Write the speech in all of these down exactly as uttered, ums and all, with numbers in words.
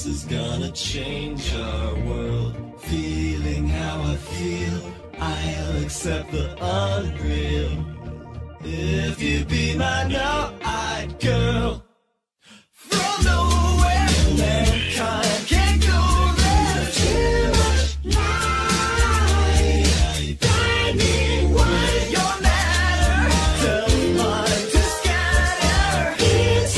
This is gonna change our world. Feeling how I feel, I'll accept the unreal. If you be my no-eyed girl. From nowhere, mankind can't go there. Too much light, blinding white, your matter. Tell mine to scatter. It's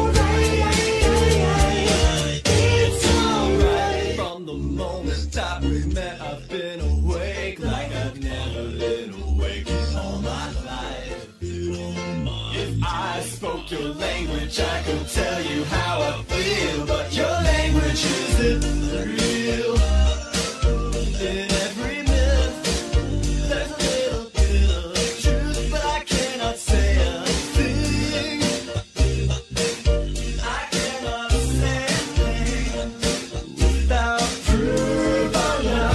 alright, it's alright. From the moment that we met, I've been awake like I've never been awake in all my life. If I spoke your language, I could tell you how I feel, but your language isn't real. In every myth, there's a little bit of truth, but I cannot say a thing. I cannot say a thing without proof. Oh no.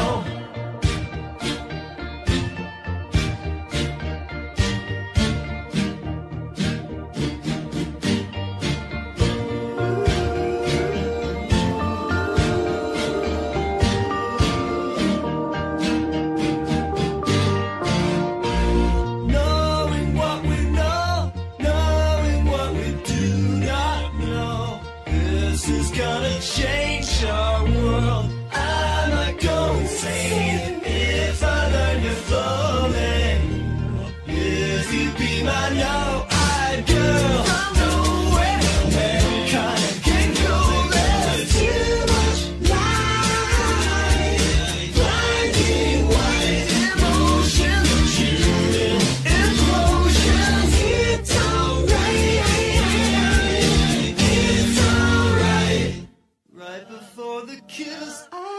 Knowing what we know, knowing what we do not know, this is gonna change our world. I might go insane if I learn you floating. If you be my no-eyed girl. From nowhere, mankind can go there. Too much light, blinding white emotions, shooting implosions. It's alright, it's alright. Right before the kiss, I